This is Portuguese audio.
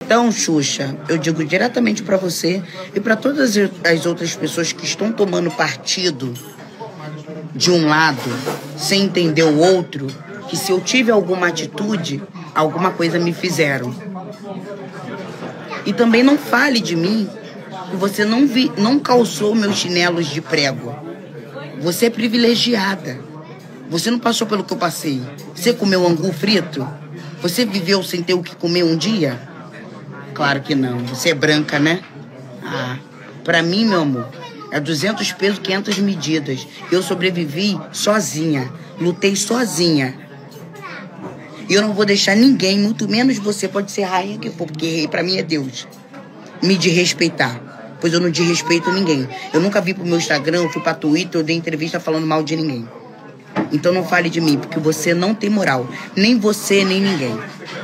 Então, Xuxa, eu digo diretamente para você e para todas as outras pessoas que estão tomando partido de um lado, sem entender o outro, que se eu tive alguma atitude, alguma coisa me fizeram. E também não fale de mim que você não calçou meus chinelos de prego. Você é privilegiada. Você não passou pelo que eu passei. Você comeu angu frito? Você viveu sem ter o que comer um dia? Claro que não. Você é branca, né? Ah, pra mim, meu amor, é 200 pesos, 500 medidas. Eu sobrevivi sozinha. Lutei sozinha. E eu não vou deixar ninguém, muito menos você, pode ser rainha que for, porque rei pra mim é Deus, me desrespeitar. Pois eu não desrespeito ninguém. Eu nunca vi pro meu Instagram, eu fui pra Twitter, eu dei entrevista falando mal de ninguém. Então não fale de mim, porque você não tem moral. Nem você, nem ninguém.